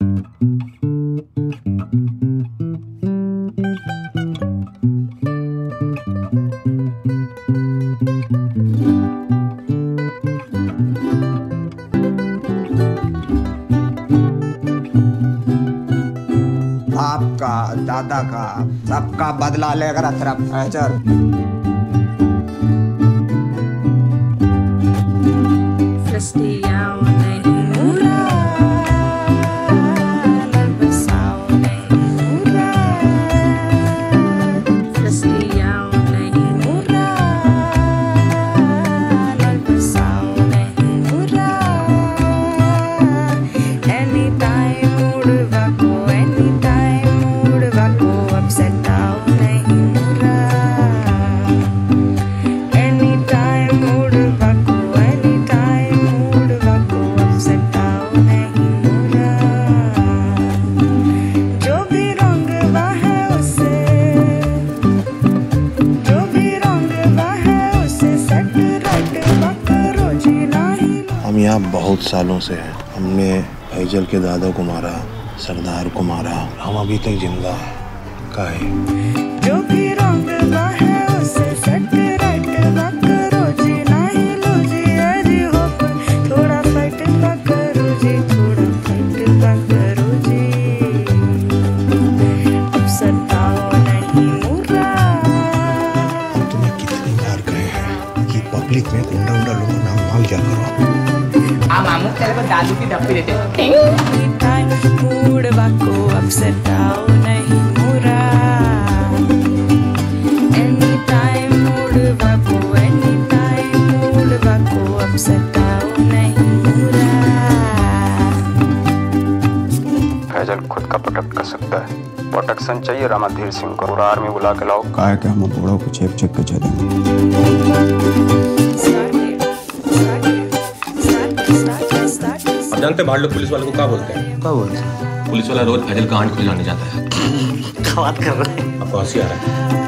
आपका, दादा का, सबका बदला लेकर अतरफ फैचर। हम यहाँ बहुत सालों से हैं। हमने फैजल के दादा को मारा, सरदार को मारा, हम अभी तक जिंदा हैं। काहे? जो भी रंग है उसे सेट राइट करो जी, नहीं लो जी अरे होप थोड़ा फाइट करो जी, थोड़ा फाइट करो जी। अब सताओ नहीं मुरा। हम तुम्हें कितनी बार कहे हैं कि पब्लिक में गुंडा लोगों नाम मांग जा करो। मामू तेरे को दादू की डब्बी देते मूड वाको अपसेट आओ नहीं मुरा। एनी टाइम मूड वाको अपसेट आओ नहीं मुरा। फैजल खुद का प्रोटेक्ट कर सकता है। प्रोटेक्शन चाहिए रामाधीर सिंह को, पूरा आर्मी बुला के लाओ। काहे के हम बड़ों को चेक के चलेंगे। जानते बाहर लोग पुलिस वालों को क्या बोलते हैं? क्या बोलते हैं? पुलिस वाला रोज फैजल का आंट खुलाने जाता है। क्या बात कर रहे हैं? आपको हंसी आ रहा है?